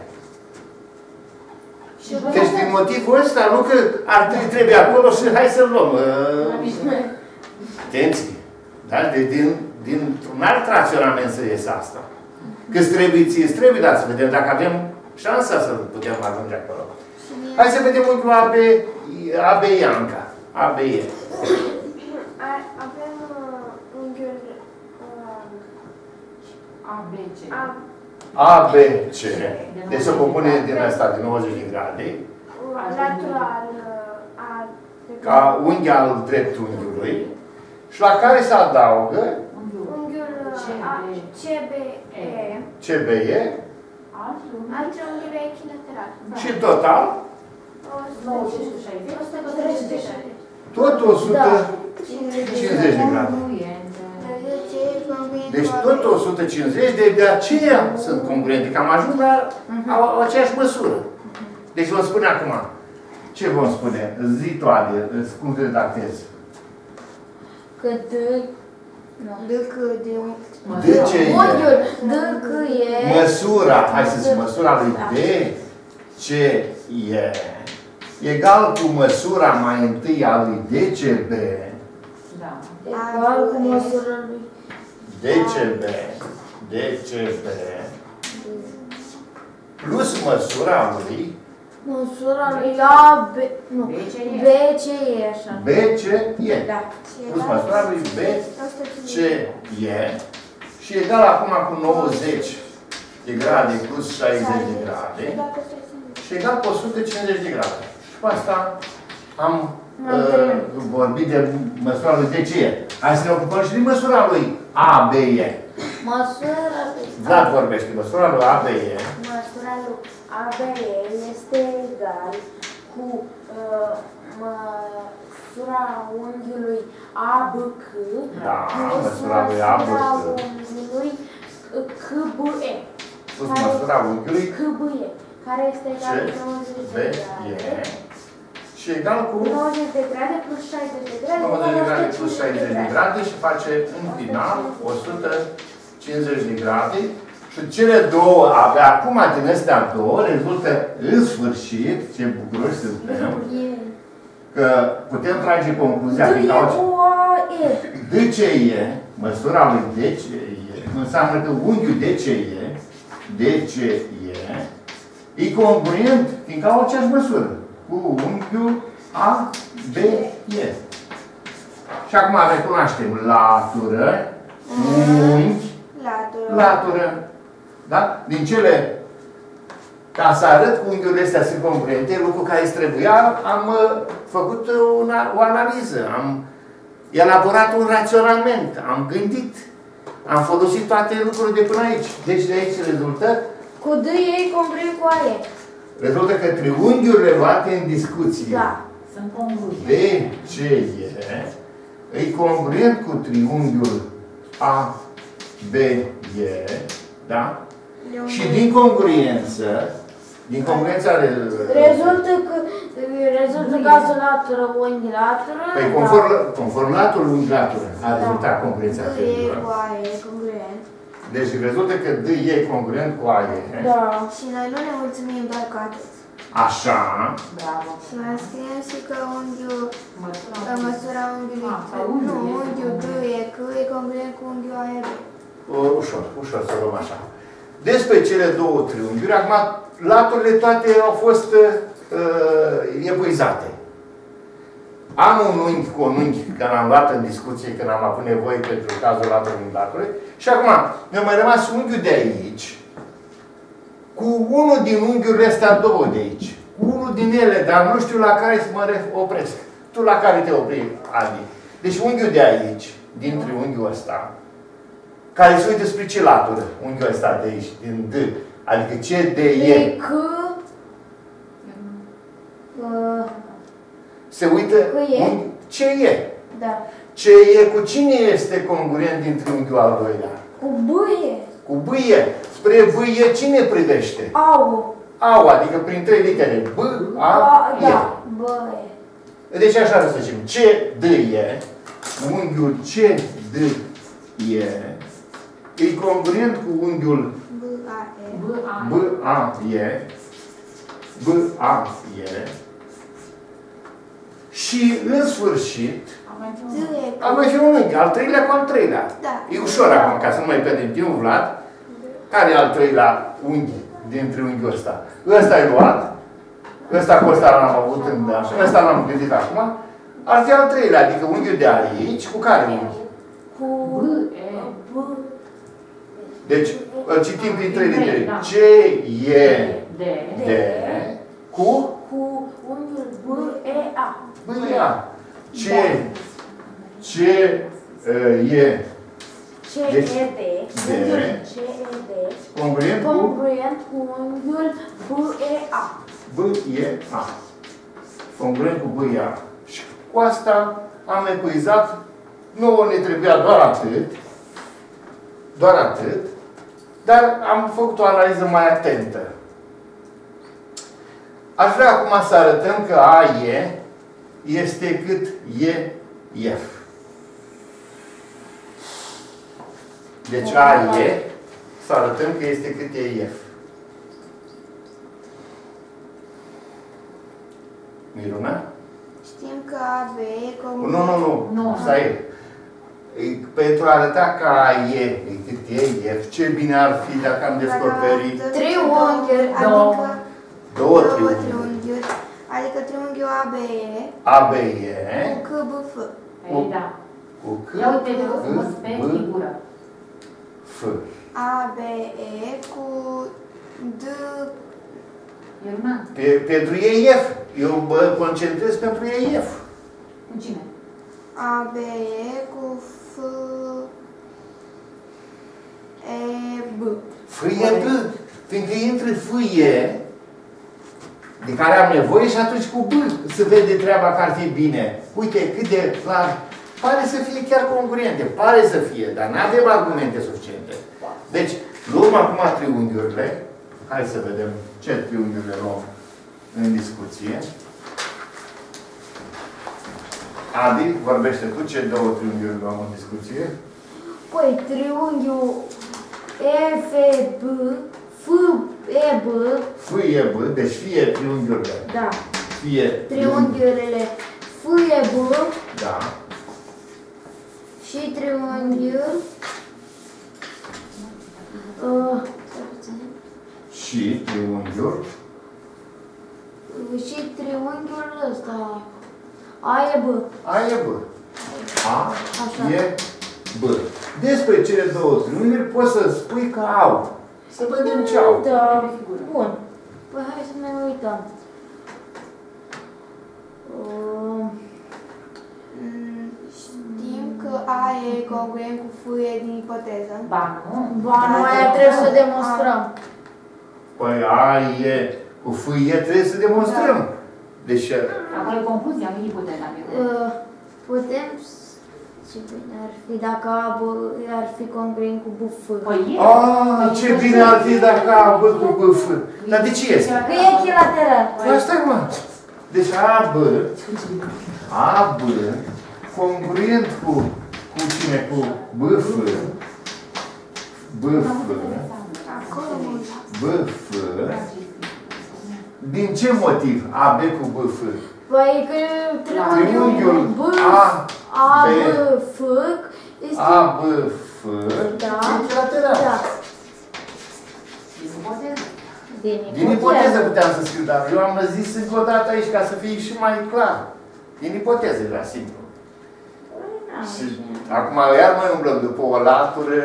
Deci din motivul ăsta, nu că ar trebui acolo și hai să-l luăm. Atenție! Da? Deci din, dintr-un alt raționament să iese asta. Că-ți trebuie, ție trebuie, dar să vedem dacă avem șansa să putem ajunge acolo. Hai să vedem unghiul A B, A B Ianca. A B E. Avem unghiul A, B, C. A B C. Deci se compune din asta, de nouăzeci de grade. lateral a... Ca unghi al dreptunghiului. Și la care se adaugă unghiul C B E. C B E. Al triunghiului echilateral. Și total nouăzeci și șaizeci. o sută treizeci de șase. tot o sută cincizeci de grade. Deci tot o sută cincizeci, de, de aceea sunt congruente, că am ajuns la au, au aceeași măsură. Deci vom spune acum, ce vom spune? Zi tu, Ade, cum te redactezi? Că D... Dâc de... De ce e? Unghiul D C E... Măsura, hai să zic, măsura lui D C E egal cu măsura mai întâi a lui D C B. Da. Egal cu măsura lui... D C B, D C B, plus măsura lui Măsura lui A, B... Nu, B, C, E. B, C, E, așa. B, C, E. Da. Plus măsura lui B, C, E. Și egal acum cu nouăzeci de grade plus șaizeci de grade. Și egal cu o sută cincizeci de grade. Și cu asta am uh, vorbit de măsura lui D C E. Hai să ne ocupăm și de măsura lui A, B, E. Măsura lui... Vlad vorbește. Măsura lui A, B, E. Măsura lui A, B, E este egal cu uh, măsura unghiului A, B, C. Da, plus măsura lui A, B, C. măsura unghiului C, B, E. Plus măsura unghiului C, B, E. Care este egal C, cu nouăzeci B, de E. grade. Și egal cu nouăzeci de grade plus șaizeci de grade. nouăzeci de grade plus șaizeci de grade și face în final o sută cincizeci de grade. Și cele două, abia acum din astea două, rezultă în sfârșit, ce bucuroși suntem, că putem trage concluzia că D C E. D C E, măsura lui D C E, înseamnă că unghiul D C E, D C E, e congruent, fiindcă au aceeași măsură, cu unghiul A B E. Și acum recunoaștem latură, unghi, Latură. latură. Da? Din cele, ca să arăt că unghiurile astea sunt congruente, lucru care îți trebuia, am uh, făcut una, o analiză, am elaborat un raționament, am gândit, am folosit toate lucrurile de până aici. Deci de aici rezultă, Cu D E congruent cu A E. rezultă că triunghiurile luate în discuție, Da. Sunt congruente. D C E, e congruent cu triunghiul A B E, da? Și din congruență, din congruența Rezultă că rezultă cazul latură, unghi latură. păi conform, conform latură, unghi latură, a rezultat congruența D E cu triunghiului. A E congruent. Deci rezultă că D e congruent cu A E. Da. Și noi nu ne mulțumim doar cu atât. Așa. Bravo. Și mai scriem și că unghiul, Măsura. că măsura unghiului, Ah, sau unghiul nu, este unghiul D congruent. E C e congruent cu unghiul A E B. O, ușor, ușor să luăm așa. Despre cele două triunghiuri, acum laturile toate au fost uh, epuizate. Am un unghi cu un unghi, că l-am luat în discuție, când am avut nevoie pentru cazul laturilor latului. Și acum, mi-a mai rămas unghiul de aici, cu unul din unghiurile astea două de aici. Cu unul din ele, dar nu știu la care să mă opresc. Tu la care te opri, Adi? Deci unghiul de aici, din triunghiul ăsta, care se uită spre ce latură? Unghiul ăsta de aici, din D. Adică ce D E. E C. Uh, Se uită Că e. unghi, ce E. da. Ce E cu cine este congruent din triunghiul al doilea? Cu B E. Cu B E. Spre B E cine privește? Au. Au, adică prin trei litere. B, A, Ba- E. Da. B E. Deci așa să zicem. Ce D E, unghiul ce D E, e congruent cu unghiul B A E. B, A. B, A, E, B, A, E, și în sfârșit, Am mai D fi E C. am mai fi un unghi, al treilea cu al treilea. Da. E ușor acum, ca să nu mai pierdem timp, Vlad. Care e al treilea unghi din triunghiul ăsta? Ăsta e luat, ăsta cu ăsta l-am avut în așa, ăsta l-am gândit acum. Ar fi al treilea, adică unghiul de aici, cu care unghi? Cu B, E. B. Deci, îl citim prin trei Trei, litere. da. C, E, D. D, cu Cu unghiul B E A. B, A. C, C, E, C Deci, E D. D. Unghiul C E D. congruent cu Congruent cu unghiul B E A. B, E, A. Congruent cu B, E, A. Și cu asta am epuizat. Nu ne trebuia doar atât. Doar atât. Dar am făcut o analiză mai atentă. Aș vrea acum să arătăm că A E este cât E F. Deci A E, să arătăm că este cât E F. Miruna? Știm că A B e congruent. Nu, nu, nu. Nu. Stai. E, pentru a arăta că A E e cât E F, ce bine ar fi dacă am descoperit Triunghiuri, Două. adică două două triunghiuri. triunghiuri, adică triunghiul A B E A B E cu C B F. Ei, da. cu C, Ia uite, te rog frumos pe B, figură. F. A B E cu D Irma, Pe, pentru E F. Eu mă concentrez pentru E F. cu cine? A B E cu F E B. F E B. Fiindcă intră F E, de care am nevoie, și atunci cu B se vede treaba că ar fi bine. Uite cât de clar. Pare să fie chiar congruente. Pare să fie, dar nu avem argumente suficiente. Deci, luăm acum triunghiurile. Hai să vedem ce triunghiurile luăm în discuție. Adi, vorbește tu ce două triunghiuri luăm în discuție. Păi, triunghiul F E B, F E B, F E B, deci fie triunghiurile. da, Fie triunghiurile F E B Da. și triunghiul Și triunghiul. Și triunghiul ăsta. A e B. A e B. A Așa. e B. Despre cele două triunghiuri poți să spui că au. Să vedem ce au. Da, bun. Păi hai să ne uităm. Uh, Mm, Știm că A e congruent cu F e din ipoteză. Ba nu. ba, nu aia trebuie să demonstrăm. Păi A e cu F e trebuie să demonstrăm. Deci, Acolo e concluzia, nu ipoteza. Uh, putem s- ce bine ar fi dacă A B ar fi congruent cu B F. Păi e. a, ce bine ar fi dacă A B cu B F. Dar de ce este? Că e echilateral. Asta e, mă. Deci A B, A B, congruent cu, cu cine? Cu B F. B F. B F. Din ce motiv A B cu B F? Păi că triunghiul B A, A B, B F este... A, B, F, Da. echilateral. Da. Din ipoteză. Din Din ipoteză puteam să scriu, dar eu am zis încă o dată aici ca să fie și mai clar. Din ipoteză era simplu. Și acum iar mai umblăm după o latură.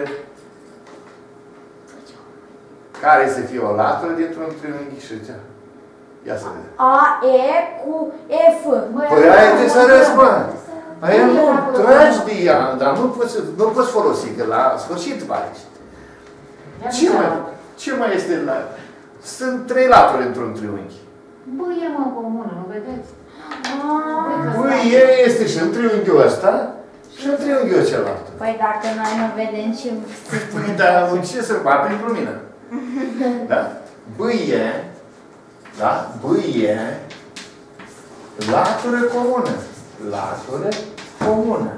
Care să fie o latură dintr-un triunghi și ce? Ia să vedem. A E cu F. Păi aia trebuie să arăți, bă. Aia nu, tragi de ea, dar nu poți, nu poți folosi, că la sfârșit faci. Ce mai, ce mai este la... Sunt trei laturi într-un triunghi. Bă, e mă comună, nu vedeți? Păi e este și în triunghiul ăsta și în triunghiul celălalt. Păi dacă noi nu vedem ce... Păi dar ce să fac prin lumină? Da? Bâie, da? Bâie, latură comună. Latură comună.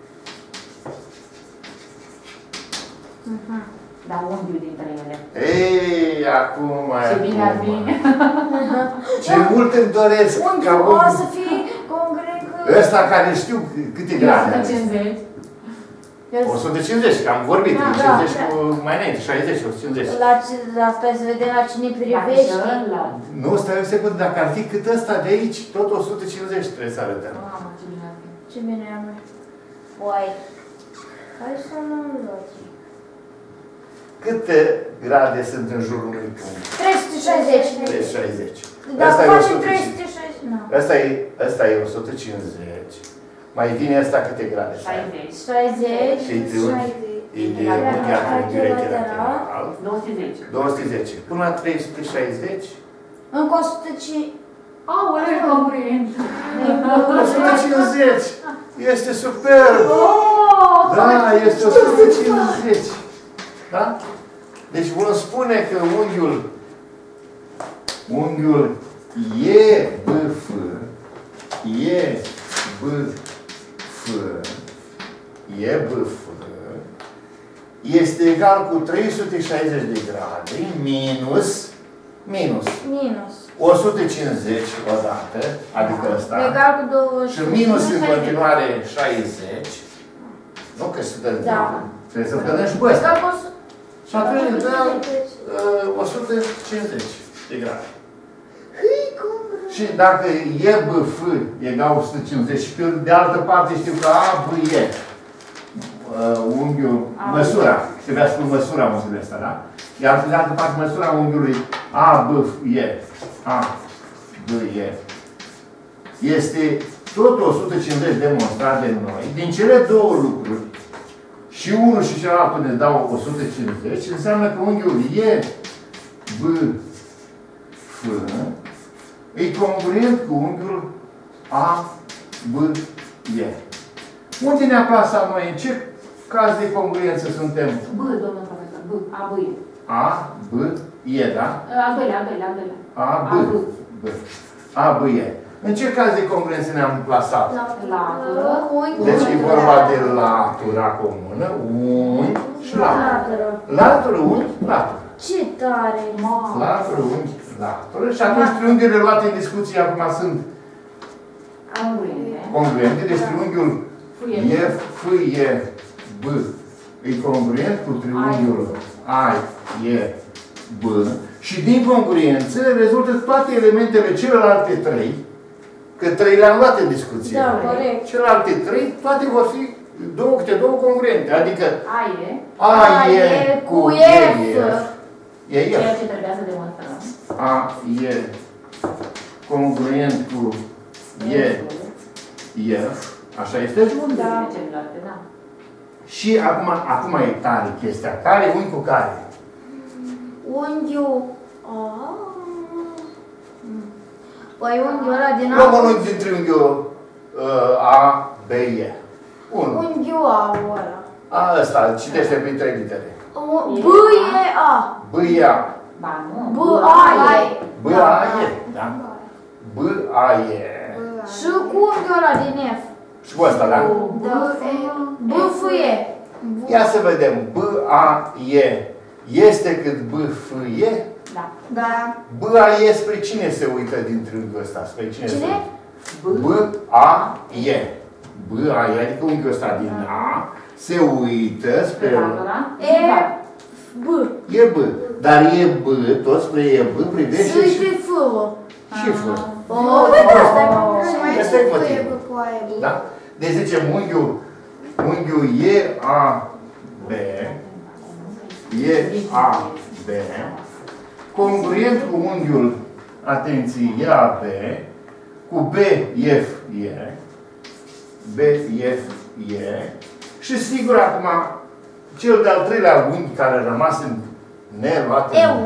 Dar unghiul dintre ele. Ei, acum mai Ce bine ar fi. Ce mult îmi doresc ca Unghiul o unghiul să fie congruent cu... ăsta care știu câte grade o sută are. cincizeci. o sută cincizeci, că am vorbit, Da, cincizeci da. cu mai înainte, șaizeci, o sută cincizeci. La, ce, la stai să vedem la cine Dacă și privește. ăla. Nu, stai o secundă, dacă ar fi cât ăsta de aici, tot o sută cincizeci trebuie să arătăm. Mamă, ce bine ar fi. Ce bine am. Uai. Hai să nu luați. Câte grade sunt în jurul unui punct? trei sute șaizeci. trei sute șaizeci. Dacă Ăsta e facem o sută trei cincizeci. sute șaizeci, nu. Ăsta e, ăsta e o sută cincizeci. Mai vine ăsta câte grade? șaizeci. șaizeci. Și triunghi. E de unghiat, unghiul echilateral. două sute zece. două sute zece. Până la trei sute șaizeci. Încă o sută cinci. Aoleu, congruent. o sută cincizeci. Este superb. Oh! Da, este o sută cincizeci. Da? Deci vom spune că unghiul unghiul E B F E B F E B F este egal cu trei sute șaizeci de grade minus minus Minus. o sută cincizeci odată, adică ăsta, Egal cu douăzeci. și minus în continuare șaizeci. Nu că se dă, Da. trebuie să dăm și pe ăsta. Egal cu o sută. Și atunci îți dă uh, o sută cincizeci de grade. Și dacă E B F egal o sută cincizeci și pe de altă parte știu că A B E uh, unghiul, măsura, trebuia să spun măsura unghiului ăsta, da? Iar pe de altă parte măsura unghiului A B F E A B E este tot o sută cincizeci demonstrat de noi. Din cele două lucruri, și unul și celălalt ne dau o sută cincizeci, înseamnă că unghiul E B F e congruent cu unghiul A B E. Unde ne-a plasat noi? În ce caz de congruență suntem? B, domnul profesor, B, A, B, E. A B E, da? Al doilea, al doilea, al doilea. A B B. A B E. În ce caz de congruență ne-am plasat? Latură. Deci e vorba de latura comună, unghi și latură. Latură, unghi, latură. Ce tare! Latură, unghi, latură. Și atunci triunghiurile luate în discuție acum sunt Congruente. congruente. Deci triunghiul E F E B e congruent cu triunghiul A E B și din congruență rezultă toate elementele celelalte trei, că trei le-am luat în discuție. Da, corect. Celelalte trei, toate vor fi două câte două congruente. Adică A e. A A e e cu cu E F. e F. Ceea ce trebuia să demonstrăm. A e congruent cu E F. Așa este? Da. Celelalte, da. Și acum, acum e tare chestia. Care unghi cu care? Unghiul... A. Păi unghiul ăla din Luăm un A. unghi din triunghiul uh, A, B, E. Unu. Unghiul A ăla. A, ăsta, citește prin trei litere. B e A. B, E, A. Ba nu. B A e. B, A, E. Da? B, A, E. Și cu unghiul ăla din F. Și cu ăsta, da? Da. B F e. Ia să vedem. B, A, E. Este cât B, F, E? Da. Da. B, A, E spre cine se uită din triunghiul ăsta? Spre cine se Cine? uită? B, A, E. B, A, E, adică unghiul ăsta din A se uită spre... E. B. E B. Dar e B, tot spre E B, privește și... Și F. Și F. Oh, uite asta e. Și mai Asta e este motivul. cu cu aia. Da? Deci zicem unghiul, unghiul E, A, B, E, A, B, congruent cu unghiul, atenție, E, A, B, cu B, F, E, B, F, E, și sigur acum, cel de-al treilea unghi care a rămas în neluat, Eu.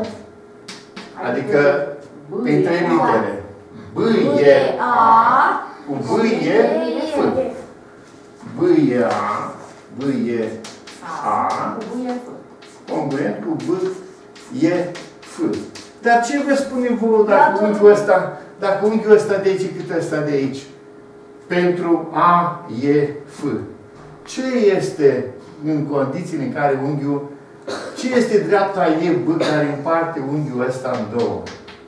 adică prin trei litere. B, B E, e A. cu B, E, F. B, E, A, B, E, A, Cu B, E, F. congruent cu B, E, F. Dar ce vă spune vouă dacă unghiul ăsta, dacă unghiul ăsta de aici cât ăsta de aici? Pentru A, E, F. Ce este în condițiile în care unghiul, ce este dreapta E, B care împarte unghiul ăsta în două?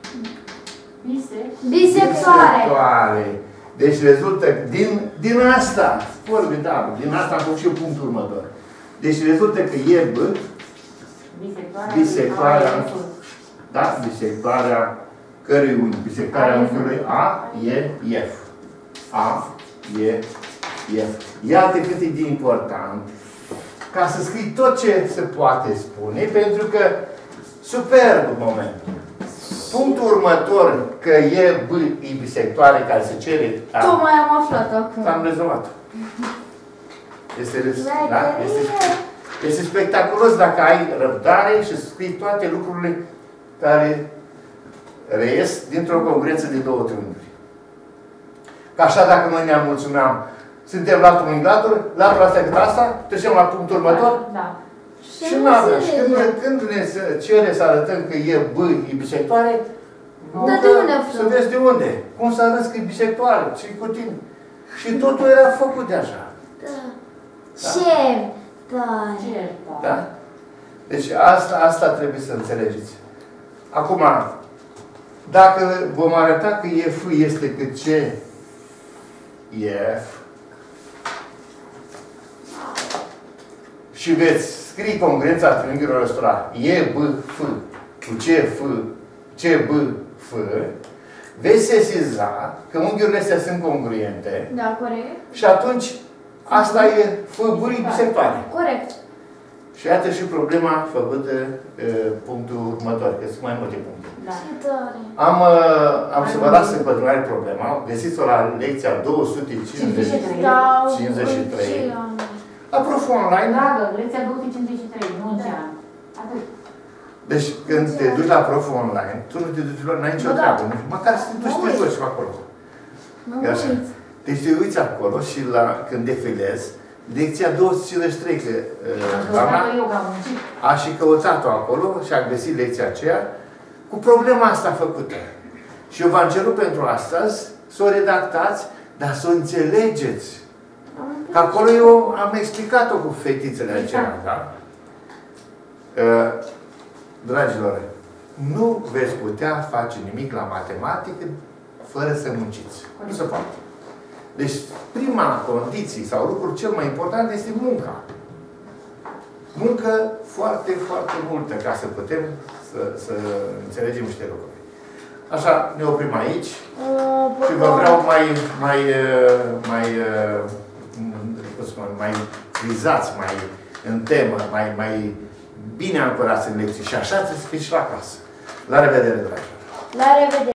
Bise. Bisectoare. Bisectoare. Deci rezultă din, din asta, formidabil, din asta am făcut și eu punctul următor. Deci rezultă că E, B, Bisectoarea. bisectoarea, A, E, F. da, bisectoarea cărui unghi? Bisectoarea unghiului A, E, F. A, E, F. Iată cât e de important ca să scrii tot ce se poate spune, pentru că superb momentul. Punctul următor, că E, B, e bisectoare care se cere... Tocmai am aflat acum. Am rezolvat. Este, da? este, este spectaculos dacă ai răbdare și scrii toate lucrurile care reies dintr-o congruență de două triunghiuri. Că așa dacă noi ne-am mulțumeam, suntem latul unghi latul, latul asta cât asta, trecem la punctul următor. Da. Și nu avem. Și când, când ne cere să arătăm că E, B, e bisectoare, Dar de unde aflăm? să vezi de unde. Cum să arăți că e bisectoare? Ce cu tine? Și totul era făcut de așa. Da. Ce tare. Ce? Da? Deci asta, asta trebuie să înțelegeți. Acum, dacă vom arăta că E F este cât ce F și veți scrie congruența triunghiurilor ăstora E, B, F cu C, F, C, B, F, veți sesiza că unghiurile astea sunt congruente. Da, corect. Și atunci asta e F, B, bisectoare. Corect. Și iată și problema făcută uh, punctul următor, că sunt mai multe puncte. Da. Ce tare. Am, uh, am să vă las în continuare problema. Găsiți-o la lecția două sute cincizeci și trei. La Prof online. Dragă, lecția două sute cincizeci și trei, nu în ce an. Atât. Deci când te duci la Prof online, tu nu te duci la, n-ai nicio treabă. Măcar să te duci să te duci acolo. E așa. Deci te uiți acolo și la, când defilezi, lecția două sute cincizeci și trei, că uh, doamna a și căutat-o acolo și a găsit lecția aceea cu problema asta făcută. Și eu v-am cerut pentru astăzi să o redactați, dar să o înțelegeți. Că acolo eu am explicat-o cu fetițele acelea, da? Uh, dragilor, nu veți putea face nimic la matematică fără să munciți. Nu se poate. Deci, prima condiție sau lucrul cel mai important este munca. muncă foarte, foarte multă ca să putem să, să înțelegem niște lucruri. Așa, ne oprim aici și vă vreau mai, mai, mai, mai, mai frizați, mai în temă, mai, mai bine ancorați în lecții. Și așa să fiți și la casă. La revedere, dragilor! La revedere!